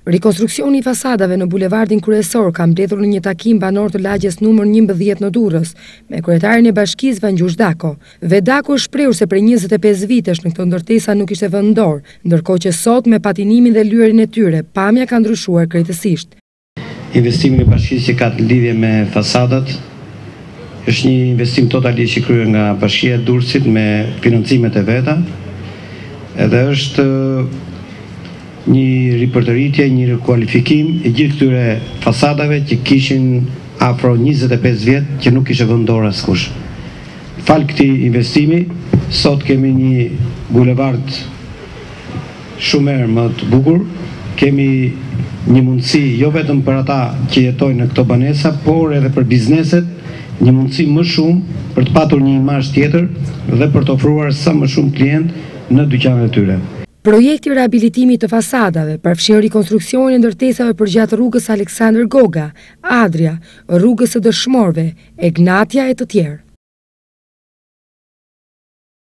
Rikonstruksioni i fasadave në bulevardin kryesor ka mbledhur në një takim banor të lagjes numër 11 në Durrës me kryetarin e bashkisë Vangjuz Dako. Vedako është shprehur se prej 25 vitesh në këto ndërtesa nuk ishte vend dorë, ndërkohë që sot me patinimin dhe lyerin e tyre, pamja ka ndryshuar krejtësisht. Investimi i bashkisë që ka lidhje me fasadat është një investim totalisht që kryer nga Bashkia e Durrësit me financimet e veta, edhe është një ripërtëritje, një rikualifikim i gjithë këtyre fasadave që kishin afro 25 vjet që nuk kishe vend dorë askush. Fal këtij investimi, sot kemi një bulevard shumë më të bukur, kemi një mundësi jo vetëm për ata që jetojnë në këto banesa, por edhe për bizneset, një mundësi më shumë për të patur një imazh tjetër dhe për të ofruar sa më shumë klient në dyqanet e tyre. Projekti rehabilitimit të fasadave përfshin rikonstruksionin e ndërtesave përgjatë rrugës Aleksandër Goga, Adria, rrugës së Dëshmorëve, Egnatia e të tjerë.